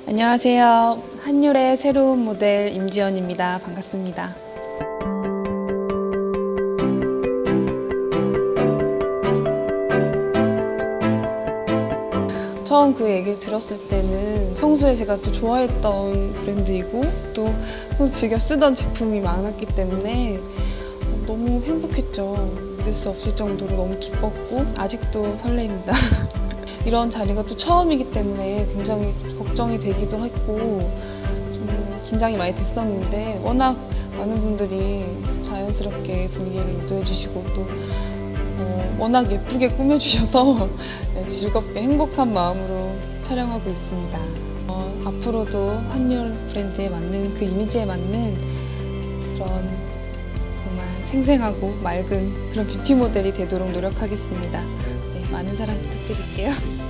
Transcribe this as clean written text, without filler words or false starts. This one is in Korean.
안녕하세요. 한율의 새로운 모델 임지연입니다. 반갑습니다. 처음 그 얘기를 들었을 때는 평소에 제가 또 좋아했던 브랜드이고 또 즐겨 쓰던 제품이 많았기 때문에 너무 행복했죠. 믿을 수 없을 정도로 너무 기뻤고 아직도 설레입니다. 이런 자리가 또 처음이기 때문에 굉장히 걱정이 되기도 했고 좀 긴장이 많이 됐었는데 워낙 많은 분들이 자연스럽게 분위기를 유도해 주시고 또 워낙 예쁘게 꾸며주셔서 즐겁게 행복한 마음으로 촬영하고 있습니다. 앞으로도 한율 브랜드에 맞는 그 이미지에 맞는 그런 정말 생생하고 맑은 그런 뷰티 모델이 되도록 노력하겠습니다. 네, 많은 사랑 부탁드릴게요.